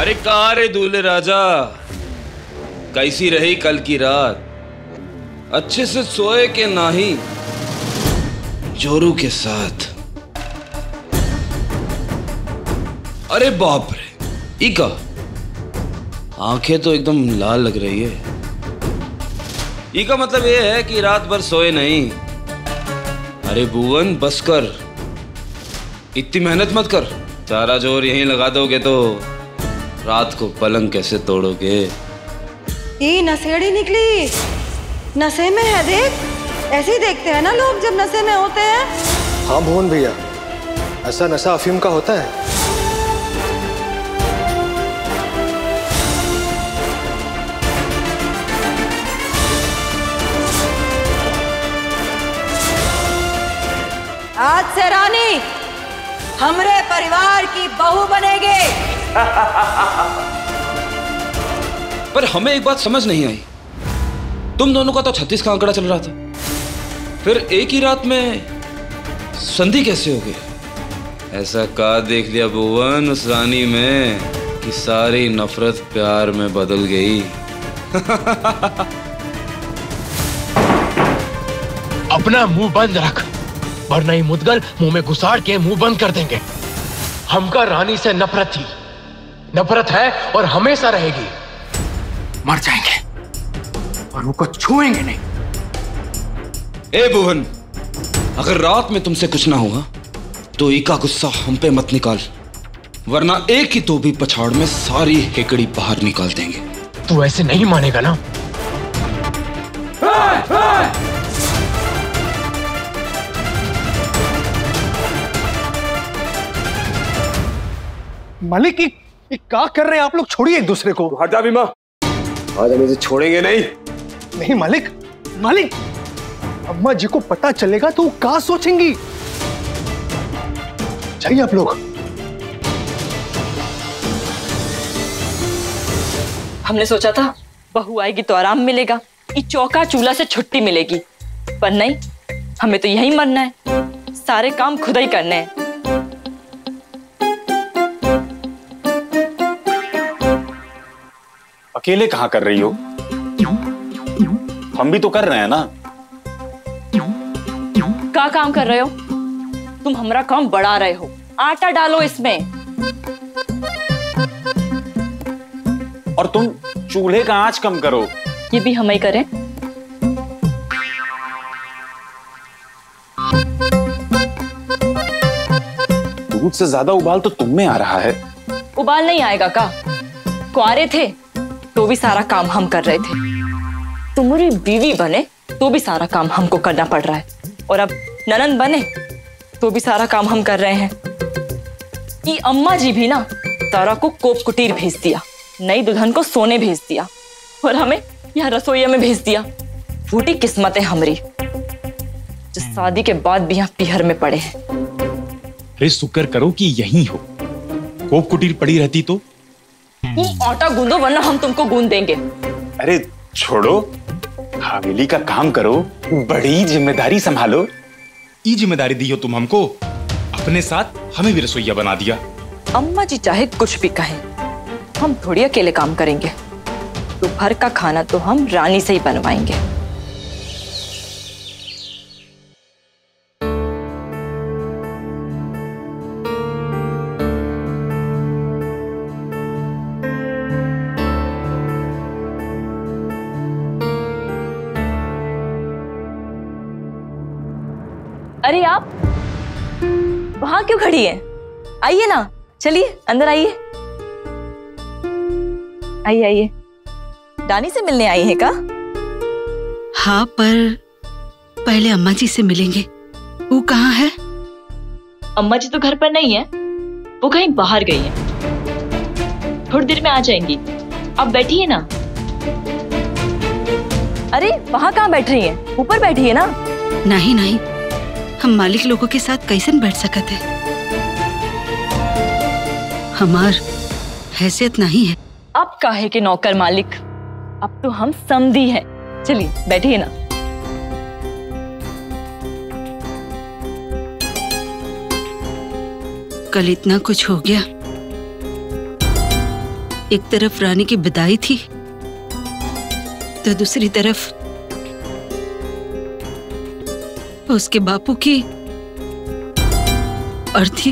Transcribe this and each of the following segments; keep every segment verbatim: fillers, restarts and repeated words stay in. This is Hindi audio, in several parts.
अरे कहाँ रे दूल्हे राजा, कैसी रही कल की रात? अच्छे से सोए के नाही जोरू के साथ? अरे बाप रे, इका आंखें तो एकदम लाल लग रही है। इका मतलब ये है कि रात भर सोए नहीं। अरे भुवन बस कर, इतनी मेहनत मत कर। सारा जोर यहीं लगा दोगे तो रात को पलंग कैसे तोड़ोगे? ये नशेड़ी निकली, नशे में है। देख, ऐसे ही देखते हैं ना लोग जब नशे में होते हैं। हाँ भुवन भैया, ऐसा नशा अफीम का होता है। आज से रानी हमरे परिवार की बहू बनेगी। पर हमें एक बात समझ नहीं आई, तुम दोनों का तो छत्तीस का आंकड़ा चल रहा था, फिर एक ही रात में संधि कैसे हो गई? ऐसा का देख लिया भुवन उस रानी में कि सारी नफरत प्यार में बदल गई। अपना मुंह बंद रख, वरना ही मुदगल मुंह में घुसाड़ के मुंह बंद कर देंगे। हमका रानी से नफरत थी, नफरत है और हमेशा रहेगी। मर जाएंगे और उनको छुएंगे नहीं। ए भुवन, अगर रात में तुमसे कुछ ना हुआ तो इका गुस्सा हम पे मत निकाल, वरना एक ही तो भी पछाड़ में सारी हेकड़ी बाहर निकाल देंगे। तू ऐसे नहीं मानेगा ना? है, है। मालिक, ये क्या कर रहे हैं आप लोग? छोड़िए एक दूसरे को। हट जा भीमा, आज हम इसे छोड़ेंगे नहीं। नहीं मालिक, मालिक, अम्मा जी को पता चलेगा तो वो क्या सोचेंगी? चाहिए आप लोग। हमने सोचा था बहू आएगी तो आराम मिलेगा, ये चौका चूल्हा से छुट्टी मिलेगी, पर नहीं, हमें तो यहीं मरना है, सारे काम खुद ही करने हैं। अकेले कहाँ कर रही हो? हम भी तो कर रहे हैं ना। क्या काम कर रहे हो तुम? हमारा काम बढ़ा रहे हो। आटा डालो इसमें। और तुम चूल्हे का आंच कम करो। ये भी हम ही करें? दूध से ज्यादा उबाल तो तुम में आ रहा है। उबाल नहीं आएगा का? कुआरे थे तो भी सारा काम हम कर रहे थे, तुम्हारी बीवी बने तो भी सारा काम हमको करना पड़ रहा है, और अब ननंद बने तो भी सारा काम हम कर रहे हैं। ये अम्मा जी भी ना तारा को कोप कुटीर भेज दिया, नई दुल्हन को सोने भेज दिया, और हमें यहाँ रसोईया में भेज दिया। फूटी किस्मत है हमारी, जो शादी के बाद भी यहाँ पीहर में पड़े हैं। अरे शुक्र करो कि यहीं हो, कोप कुटीर पड़ी रहती तो। तुम आटा गूंदो वरना हम तुमको गूंद देंगे। अरे छोड़ो, हवेली का काम करो, बड़ी जिम्मेदारी संभालो। ये जिम्मेदारी दी हो तुम हमको, अपने साथ हमें भी रसोईया बना दिया। अम्मा जी चाहे कुछ भी कहें, हम थोड़ी अकेले काम करेंगे। दोपहर का खाना तो हम रानी से ही बनवाएंगे। अरे आप वहां क्यों खड़ी हैं? आइए ना, चलिए अंदर आइए। आइए आइए। रानी से मिलने आई हैं का? हाँ, पर पहले अम्मा जी से मिलेंगे। वो कहाँ है? अम्मा जी तो घर पर नहीं है, वो कहीं बाहर गई हैं। थोड़ी देर में आ जाएंगी, आप बैठिए ना। अरे वहां कहाँ बैठ रही हैं? ऊपर बैठिए ना। नहीं नहीं, हम मालिक लोगों के साथ कैसे बैठ सकते हैं? हमार हैसियत नहीं है। अब काहे के नौकर मालिक, अब तो हम समधी हैं। चलिए बैठिए ना। कल इतना कुछ हो गया, एक तरफ रानी की विदाई थी तो दूसरी तरफ उसके बापू की अर्थी।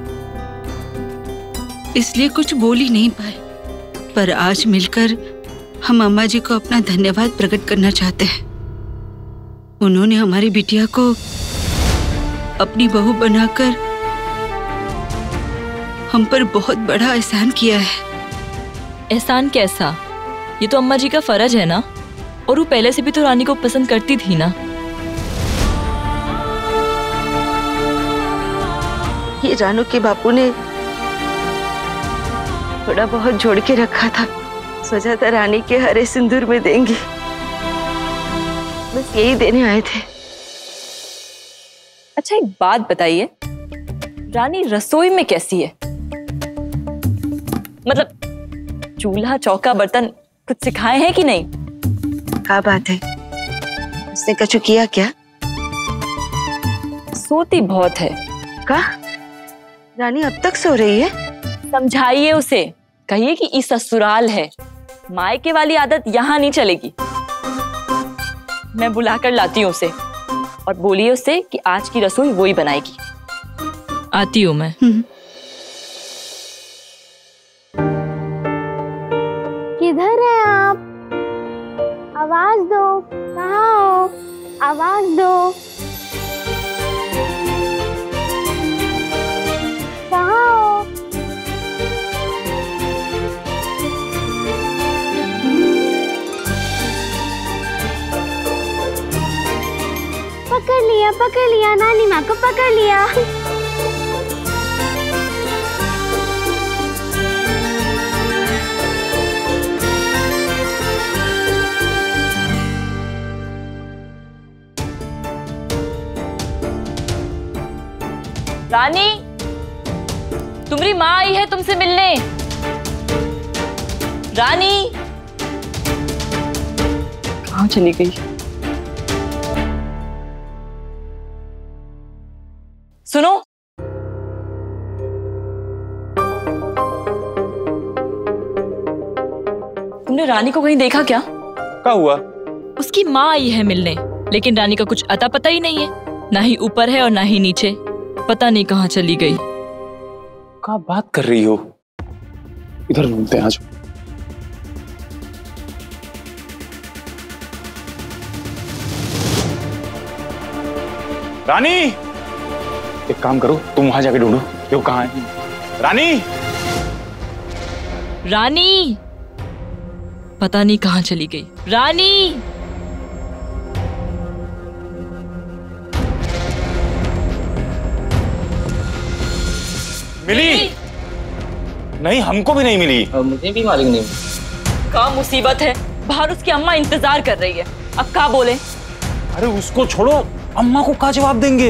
इसलिए कुछ बोल ही नहीं पाए, पर आज मिलकर हम अम्मा जी को अपना धन्यवाद प्रकट करना चाहते हैं। उन्होंने हमारी बिटिया को अपनी बहू बनाकर हम पर बहुत बड़ा एहसान किया है। एहसान कैसा? ये तो अम्मा जी का फर्ज है ना, और वो पहले से भी तो रानी को पसंद करती थी ना। ये रानू के बापू ने थोड़ा बहुत जोड़ के रखा था, सोचा था रानी के हरे सिंदूर में देंगी, बस यही देने आए थे। अच्छा एक बात बताइए, रानी रसोई में कैसी है? मतलब चूल्हा चौका बर्तन कुछ सिखाए हैं कि नहीं? क्या बात है, उसने कछु किया क्या? सोती बहुत है। का रानी अब तक सो रही है? समझाइए उसे, कहिए कि इस ससुराल है, मायके वाली आदत यहाँ नहीं चलेगी। मैं बुलाकर लाती हूँ उसे, और बोलिए उसे कि आज की रसोई वो ही बनाएगी। आती हूँ मैं। किधर है आप? आवाज दो, कहाँ हो? आवाज दो, कहाँ हो? पकड़ लिया, पकड़ लिया, नानी माँ को पकड़ लिया। रानी, तुम्हारी माँ आई है तुमसे मिलने। रानी कहाँ चली गई? सुनो, तुमने रानी को कहीं देखा क्या? क्या हुआ? उसकी माँ आई है मिलने, लेकिन रानी का कुछ अता पता ही नहीं है, ना ही ऊपर है और ना ही नीचे। पता नहीं कहाँ चली गई। क्या बात कर रही हो? इधर घूमते हैं, आज रानी एक काम करो, तुम वहां जाके ढूंढो वो कहाँ है। रानी, रानी पता नहीं कहाँ चली गई। रानी, मिली? नहीं, हमको भी नहीं मिली। और मुझे भी मालूम नहीं। क्या मुसीबत है, बाहर उसकी अम्मा इंतजार कर रही है, अब क्या बोले? अरे उसको छोड़ो, अम्मा को क्या जवाब देंगे?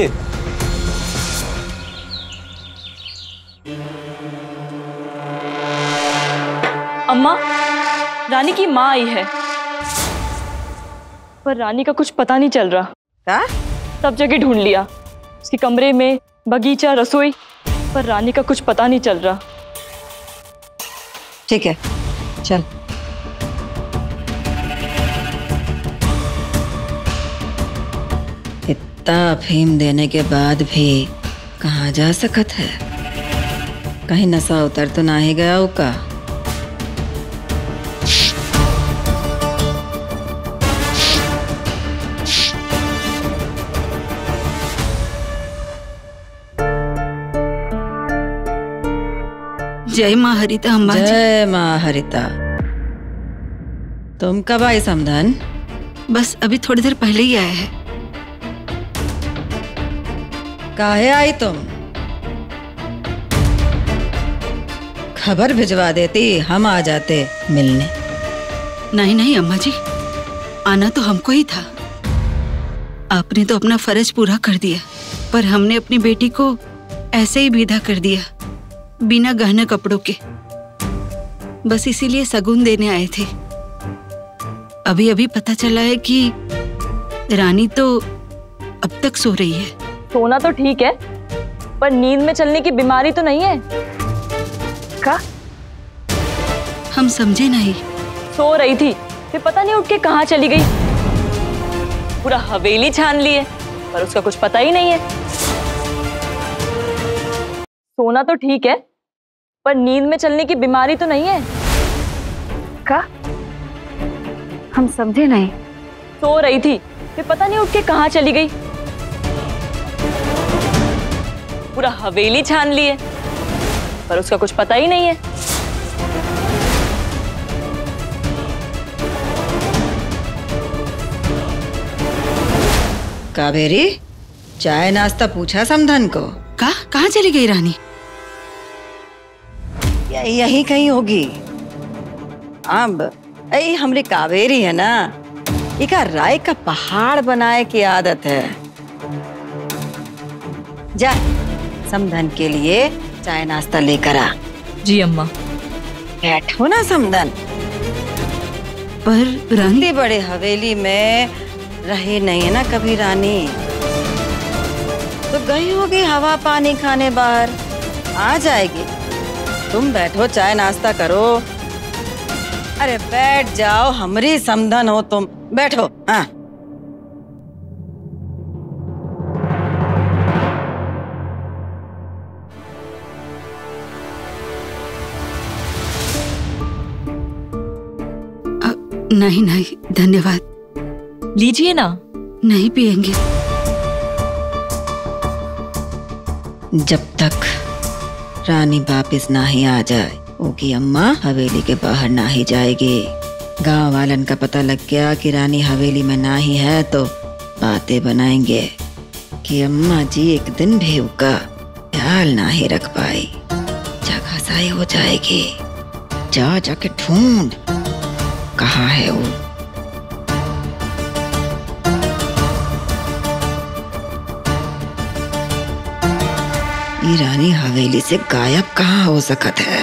अम्मा, रानी की माँ आई है, पर रानी का कुछ पता नहीं चल रहा। क्या? सब जगह ढूंढ लिया, उसके कमरे में, बगीचा, रसोई, पर रानी का कुछ पता नहीं चल रहा। ठीक है, चल। इतना अफीम देने के बाद भी कहाँ जा सकत है? कहीं नशा उतर तो ना ही गया होगा? जय माँ हरिता अम्मा जी। जय माँ हरिता। तुम कब आई समधन? बस अभी थोड़ी देर पहले ही आया है। काहे आई तुम? खबर भिजवा देती, हम आ जाते मिलने। नहीं नहीं अम्मा जी, आना तो हमको ही था। आपने तो अपना फर्ज पूरा कर दिया, पर हमने अपनी बेटी को ऐसे ही विदा कर दिया, बिना गहने कपड़ों के। बस इसीलिए सगुन देने आए थे। अभी अभी पता चला है कि रानी तो अब तक सो रही है। सोना तो ठीक है, पर नींद में चलने की बीमारी तो नहीं है? का? हम समझे नहीं। सो रही थी, फिर पता नहीं उठ के कहाँ चली गई। पूरा हवेली छान ली है, पर उसका कुछ पता ही नहीं है। सोना तो ठीक है, पर नींद में चलने की बीमारी तो नहीं है। का? हम समझे नहीं। सो रही थी, फिर पता नहीं उठ के कहाँ चली गई। पूरा हवेली छान ली है, पर उसका कुछ पता ही नहीं है। कावेरी, चाय नाश्ता पूछा समधन को? का कहाँ चली गई रानी? या यही कहीं होगी। अब ऐ हमरी कावेरी है ना, इका राय का पहाड़ बनाए की आदत है। जा समधन के लिए चाय नाश्ता लेकर आ। जी अम्मा। बैठो ना समधन। पर रानी, बड़े हवेली में रही नहीं है ना कभी रानी, तो गई होगी हवा पानी खाने बाहर, आ जाएगी। तुम बैठो, चाय नाश्ता करो। अरे बैठ जाओ, हमरी समधन हो तुम, बैठो। हाँ नहीं नहीं धन्यवाद। लीजिए ना। नहीं पिएंगे। जब तक रानी वापिस ना ही आ जाए, ओकी अम्मा हवेली के बाहर ना ही जाएगी। गांव वालन का पता लग गया कि रानी हवेली में ना ही है, तो बातें बनाएंगे कि अम्मा जी एक दिन भी उसका ख्याल ना ही रख पाई। जगह साई हो जाएगी। जा जाके ढूंढ, कहाँ है वो। ये रानी हवेली से गायब कहाँ हो सकत है?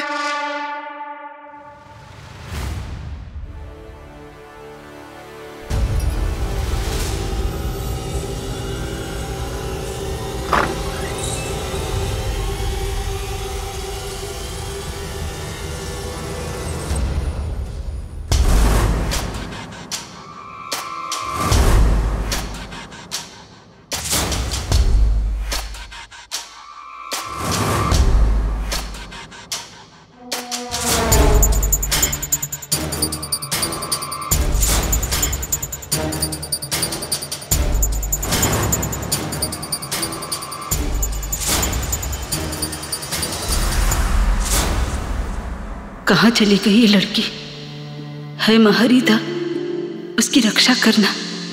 कहाँ चली गई ये लड़की? है महरीदा, उसकी रक्षा करना।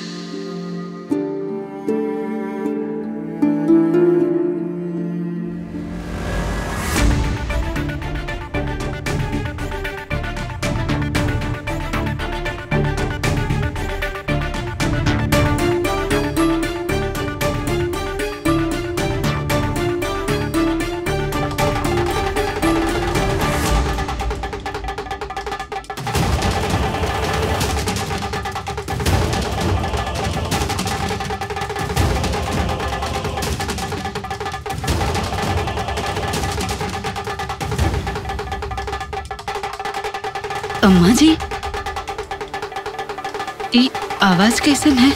अम्मा जी, ये आवाज कैसन है?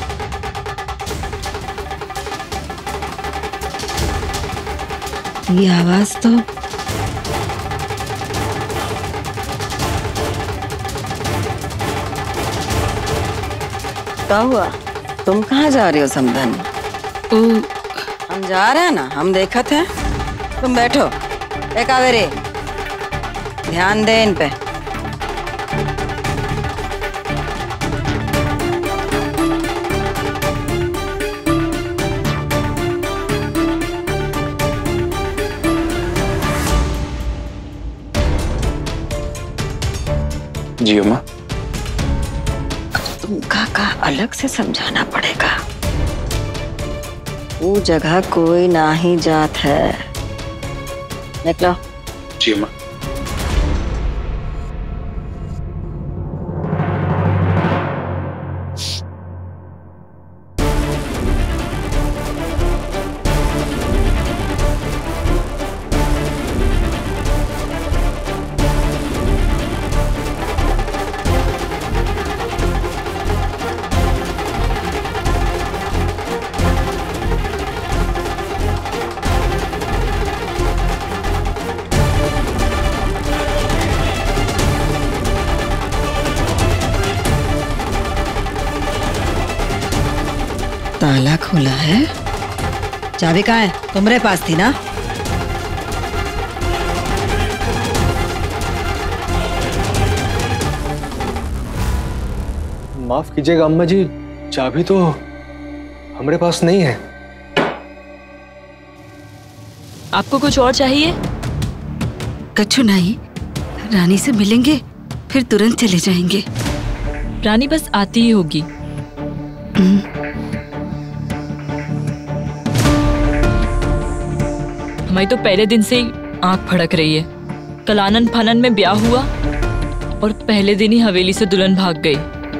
ये आवाज तो क्या हुआ? तुम कहाँ जा रहे हो समधन? ओ, हम जा रहे हैं ना, हम देखत हैं। तुम बैठो। ए कावेरी, ध्यान दे इन पे। जी अम्मा। तुमका का अलग से समझाना पड़ेगा। वो जगह कोई ना ही जात है। निकलो। जी अम्मा। ताला खोला है। चाबी कहाँ है? तुम्हारे पास थी ना? माफ कीजिएगा अम्मा जी, चाबी तो हमारे पास नहीं है। आपको कुछ और चाहिए? कछु नहीं, रानी से मिलेंगे फिर तुरंत चले जाएंगे। रानी बस आती ही होगी। हमारी तो पहले दिन से ही आंख फड़क रही है। कल आनन फानन में ब्याह हुआ और पहले दिन ही हवेली से दुल्हन भाग गई,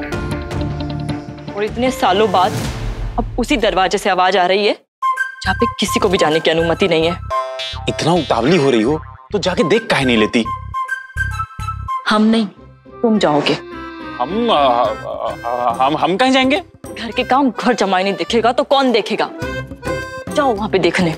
और इतने सालों बाद अब उसी दरवाजे से आवाज आ रही है जहाँ पे किसी को भी जाने की अनुमति नहीं है। इतना उतावली हो रही हो तो जाके देख काहे नहीं लेती? हम नहीं, तुम जाओगे। हम आ, आ, हम हम कहीं जाएंगे? घर के काम घर जमाई नहीं देखेगा तो कौन देखेगा? जाओ वहां पे देखने।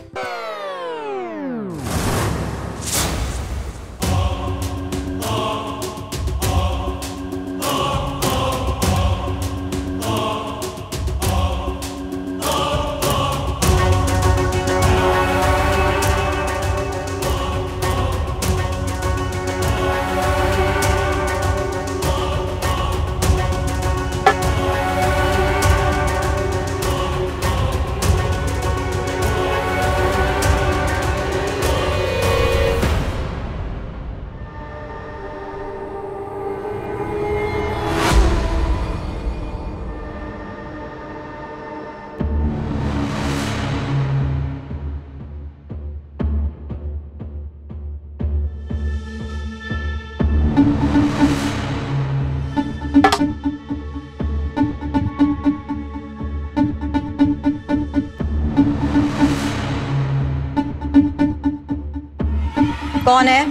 कौन है?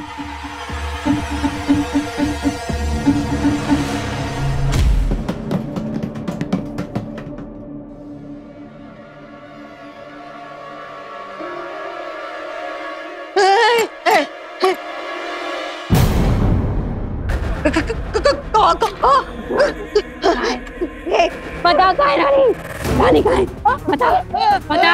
पता कहाँ है रानी? रानी कहाँ है? पता पता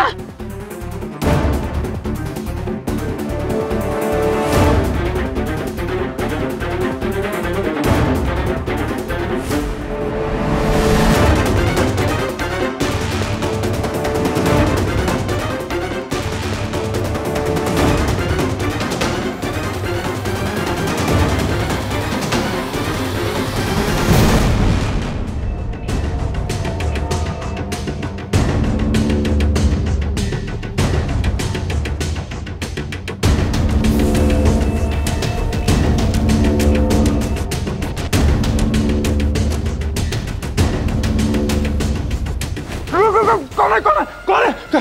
कौन है? कौन है? कौन है?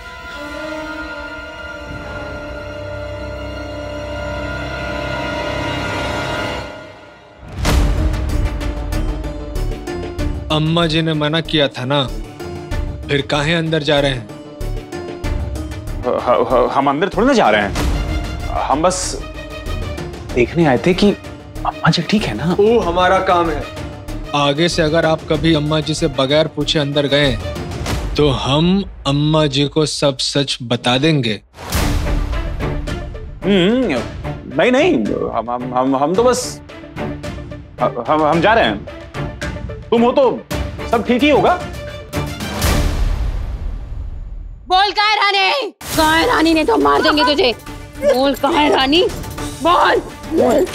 अम्मा जी ने मना किया था ना, फिर काहे अंदर जा रहे हैं? ह- ह- हम अंदर थोड़ी ना जा रहे हैं, हम बस देखने आए थे कि अम्मा जी ठीक है ना। वो हमारा काम है। आगे से अगर आप कभी अम्मा जी से बगैर पूछे अंदर गए तो हम अम्मा जी को सब सच बता देंगे। हम्म, नहीं नहीं, हम हम हम हम तो बस हम हम जा रहे हैं। तुम हो तो सब ठीक ही होगा। बोल कहाँ है रानी? कहाँ है रानी? नहीं तो मार देंगे तुझे। बोल कहाँ है रानी? बोल बोल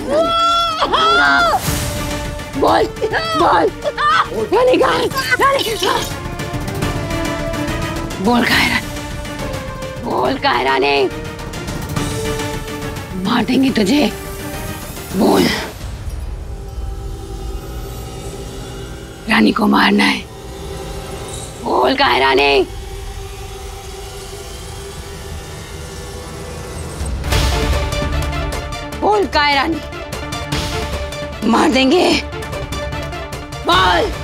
बोल बोल रानी कहाँ है? रानी बोल कहाँ है रानी? बोल कहाँ है रानी? मार देंगे तुझे। बोल रानी को मारना है। बोल कहाँ है रानी? बोल कहाँ है रानी? मार देंगे। बोल